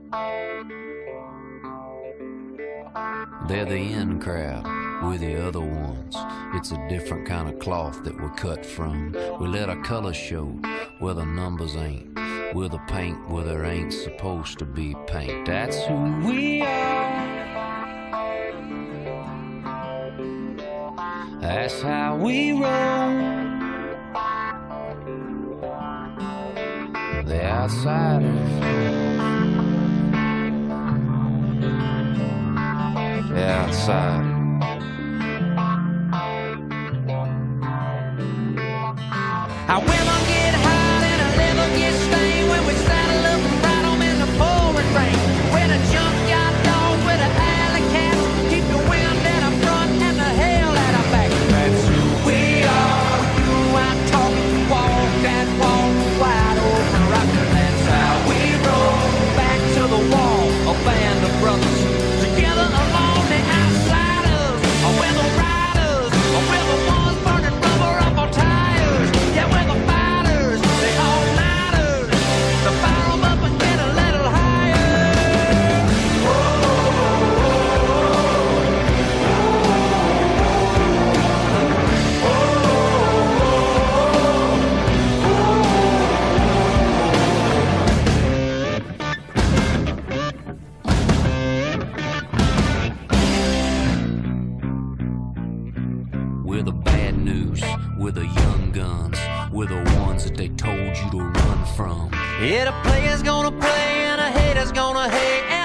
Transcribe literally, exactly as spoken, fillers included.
They're the in crowd, we're the other ones. It's a different kind of cloth that we're cut from. We let our colors show where the numbers ain't. We're the paint where there ain't supposed to be paint. That's who we are. That's how we roll. The outsiders, the outsiders. Our women get hot and our liver gets stained when we saddle up and ride 'em in the pouring rain. We're the junkyard dogs with the alley cats, keep the wind at our front and the hell at our back. That's who we are. You ain't talking, walk that walk wide open rockin'. That's how we roll. Back to the wall, a band of brothers together along the outsiders. We're the riders, we're the ones burning rubber up our tires. Yeah, we're the fighters, the all-nighters, to fire 'em up and get a little higher. We're the bad news, we're the young guns, we're the ones that they told you to run from. Yeah, the player's gonna play and a hater's gonna hate.